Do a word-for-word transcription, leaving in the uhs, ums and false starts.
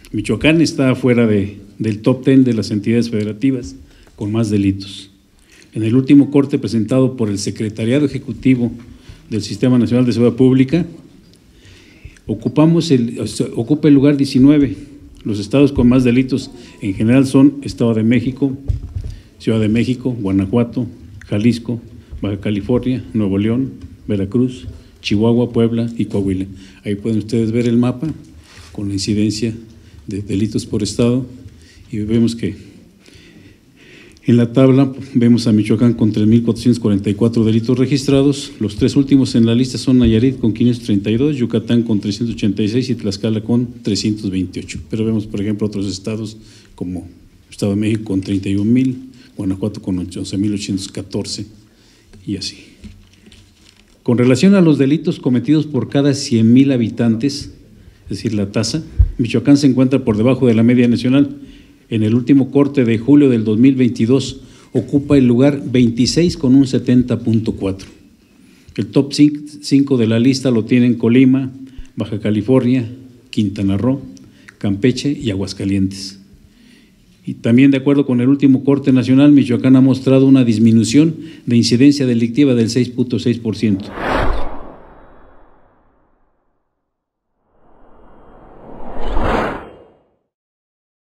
Michoacán está fuera de, del top diez de las entidades federativas con más delitos. En el último corte presentado por el Secretariado Ejecutivo del Sistema Nacional de Seguridad Pública, ocupamos el, ocupa el lugar diecinueve. Los estados con más delitos en general son Estado de México, Ciudad de México, Guanajuato, Jalisco, Baja California, Nuevo León, Veracruz, Chihuahua, Puebla y Coahuila. Ahí pueden ustedes ver el mapa con la incidencia de delitos por estado y vemos que en la tabla vemos a Michoacán con tres mil cuatrocientos cuarenta y cuatro delitos registrados. Los tres últimos en la lista son Nayarit con quinientos treinta y dos, Yucatán con trescientos ochenta y seis y Tlaxcala con trescientos veintiocho. Pero vemos, por ejemplo, otros estados como Estado de México con treinta y un mil, Guanajuato con once mil ochocientos catorce y así. Con relación a los delitos cometidos por cada cien mil habitantes, es decir, la tasa, Michoacán se encuentra por debajo de la media nacional. En el último corte de julio del dos mil veintidós ocupa el lugar veintiséis con un setenta punto cuatro. El top cinco de la lista lo tienen Colima, Baja California, Quintana Roo, Campeche y Aguascalientes. Y también de acuerdo con el último corte nacional, Michoacán ha mostrado una disminución de incidencia delictiva del seis punto seis por ciento.